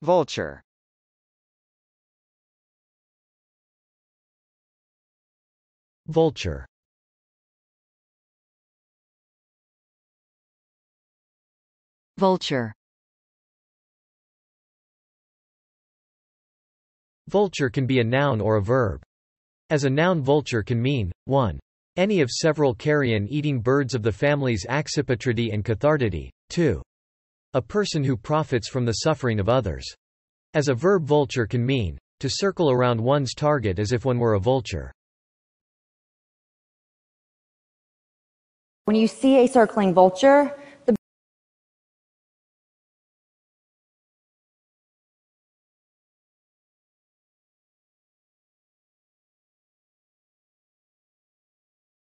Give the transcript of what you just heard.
Vulture. Vulture. Vulture. Vulture can be a noun or a verb. As a noun, vulture can mean 1. Any of several carrion-eating birds of the families Accipitridae and Cathartidae. 2. A person who profits from the suffering of others. As a verb, vulture can mean to circle around one's target as if one were a vulture. When you see a circling vulture,